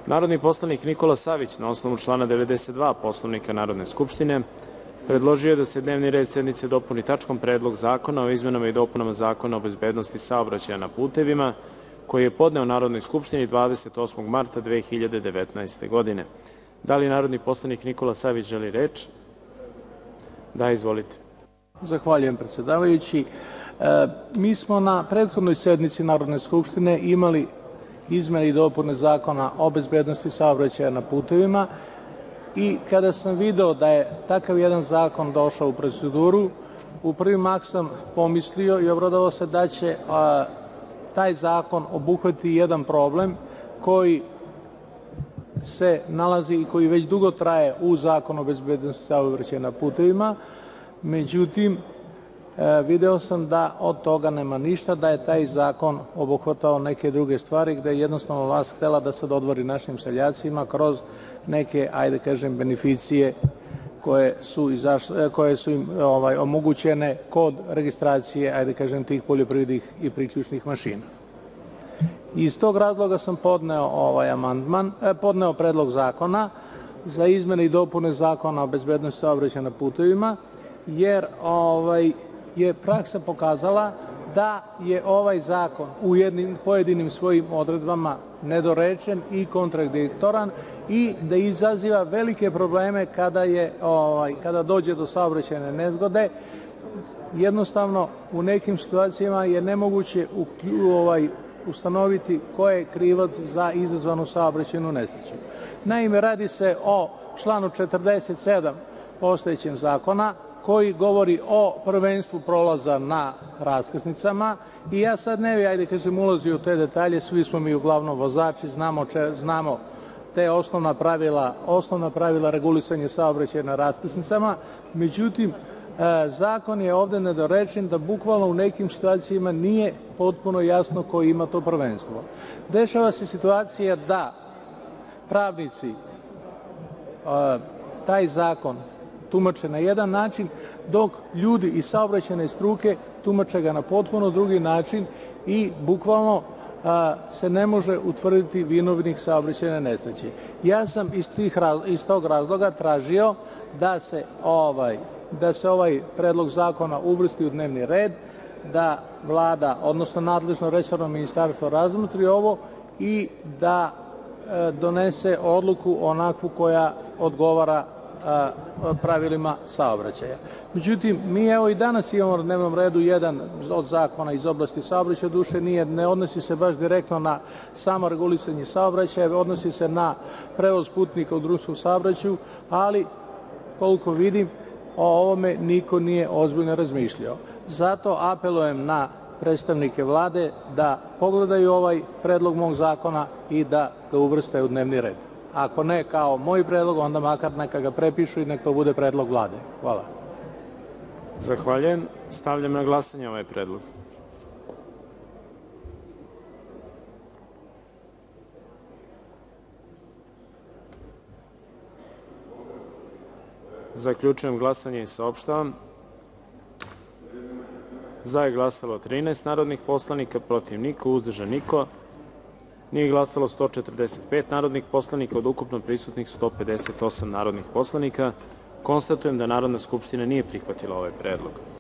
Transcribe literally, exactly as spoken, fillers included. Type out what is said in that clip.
Narodni poslanik Nikola Savić, na osnovu člana devedeset dva Poslovnika Narodne skupštine, predložio je da se dnevni red sednice dopuni tačkom Predlog zakona o izmenama i dopunama Zakona o bezbednosti saobraćaja na putevima, koji je podneo Narodnoj skupštini dvadeset osmog marta dve hiljade devetnaeste. godine. Da li narodni poslanik Nikola Savić želi reč? Da, izvolite. Zahvaljujem, predsedavajući. E, mi smo na prethodnoj sednici Narodne skupštine imali izmene i dopune Zakona o bezbednosti saobraćaja na putevima i kada sam video da je takav jedan zakon došao u proceduru, u prvi mah sam pomislio i obradovao se da će a, taj zakon obuhvatiti jedan problem koji se nalazi i koji već dugo traje u Zakonu o bezbednosti saobraćaja na putevima. Međutim, video sam da od toga nema ništa, da je taj zakon obuhvatao neke druge stvari gde je jednostavno vlast htela da se dodvori našim seljacima kroz neke, ajde kažem, beneficije koje su, izašle, koje su im ovaj, omogućene kod registracije, ajde kažem, tih poljoprivrednih i priključnih mašina. Iz tog razloga sam podneo ovaj amandman, eh, podneo predlog zakona za izmene i dopune Zakona o bezbednosti saobraćaja na putevima, jer ovaj, je praksa pokazala da je ovaj zakon u jednim pojedinim svojim odredbama nedorečen i kontradiktoran i da izaziva velike probleme kada, je, ovaj, kada dođe do saobraćajne nezgode. Jednostavno, u nekim situacijama je nemoguće u, ovaj, ustanoviti ko je krivac za izazvanu saobraćajnu nesreću. Naime, radi se o članu četrdeset sedam postojećeg zakona, koji govori o prvenstvu prolaza na raskrsnicama i ja sad ne bih, ajde kažem, ulazi u te detalje, svi smo mi uglavnom vozači, znamo, če, znamo te osnovna pravila, osnovna pravila regulisanja saobraćaja na raskrsnicama, međutim, e, zakon je ovde nedorečen da bukvalno u nekim situacijama nije potpuno jasno ko ima to prvenstvo. Dešava se situacija da pravnici e, taj zakon tumače na jedan način, dok ljudi iz saobraćajne struke tumače ga na potpuno drugi način i bukvalno a, se ne može utvrditi vinovnik saobraćajne nesreće. Ja sam iz, tih, iz tog razloga tražio da se, ovaj, da se ovaj predlog zakona uvrsti u dnevni red, da vlada, odnosno nadležno resorno ministarstvo razmotri ovo i da e, donese odluku onakvu koja odgovara pravilima saobraćaja. Međutim, mi evo i danas imamo na dnevnom redu jedan od zakona iz oblasti saobraćaja, duše nije, ne odnosi se baš direktno na samo regulisanje saobraćaja, odnosi se na prevoz putnika u drumskom saobraćaju, ali koliko vidim, o ovome niko nije ozbiljno razmišljao. Zato apelujem na predstavnike vlade da pogledaju ovaj predlog mog zakona i da ga uvrste u dnevni red. Ako ne kao moj predlog, onda makar neka ga prepišu i neka to bude predlog vlade. Hvala. Zahvaljujem. Stavljam na glasanje ovaj predlog. Zaključujem glasanje i saopštavam. Za je glasalo trinaest narodnih poslanika, protiv niko, uzdržan niko. Nije glasalo sto četrdeset pet narodnih poslanika od ukupno prisutnih sto pedeset osam narodnih poslanika. Konstatujem da Narodna skupština nije prihvatila ovaj predlog.